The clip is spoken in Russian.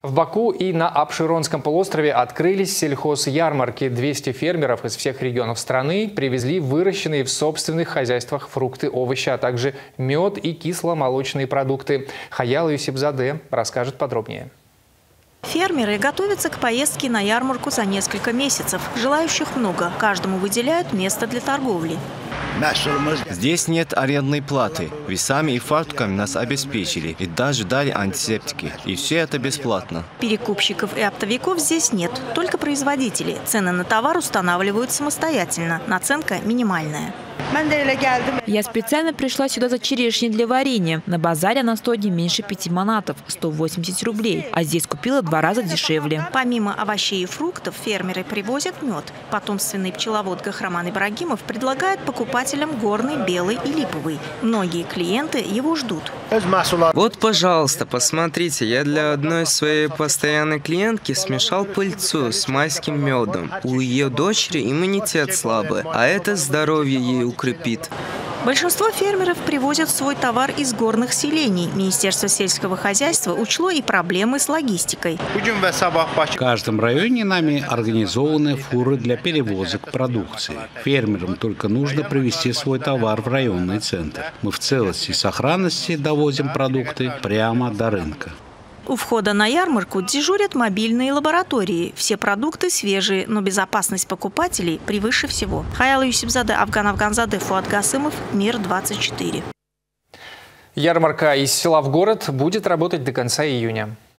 В Баку и на Апшеронском полуострове открылись сельхозярмарки. 200 фермеров из всех регионов страны привезли выращенные в собственных хозяйствах фрукты, овощи, а также мед и кисломолочные продукты. Хаял Юсипзаде расскажет подробнее. Фермеры готовятся к поездке на ярмарку за несколько месяцев. Желающих много. Каждому выделяют место для торговли. Здесь нет арендной платы. Весами и фартуками нас обеспечили. И даже дали антисептики. И все это бесплатно. Перекупщиков и оптовиков здесь нет. Только производители. Цены на товар устанавливают самостоятельно. Наценка минимальная. Я специально пришла сюда за черешней для варенья. На базаре она стоит не меньше 5 манатов – 180 рублей. А здесь купила 2 раза дешевле. Помимо овощей и фруктов, фермеры привозят мед. Потомственный пчеловод Гахраман Ибрагимов предлагает покупателям горный, белый и липовый. Многие клиенты его ждут. Вот, пожалуйста, посмотрите, я для одной своей постоянной клиентки смешал пыльцу с майским медом. У ее дочери иммунитет слабый, а это здоровье ей укрепит. Большинство фермеров привозят свой товар из горных селений. Министерство сельского хозяйства учло и проблемы с логистикой. В каждом районе нами организованы фуры для перевозок продукции. Фермерам только нужно привезти свой товар в районный центр. Мы в целости и сохранности довозим продукты прямо до рынка. У входа на ярмарку дежурят мобильные лаборатории. Все продукты свежие, но безопасность покупателей превыше всего. Хаял Юсипзаде, Афган Афганзаде, Фуат Гасымов, Мир 24. Ярмарка из села в город будет работать до конца июня.